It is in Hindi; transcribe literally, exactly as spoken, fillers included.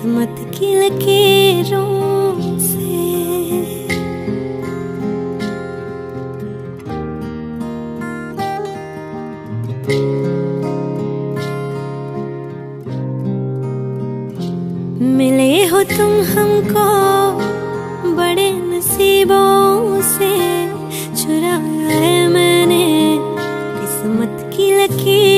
किस्मत की लकीरों से। मिले हो तुम हमको बड़े नसीबों से, चुराया है मैंने किस्मत की लकीर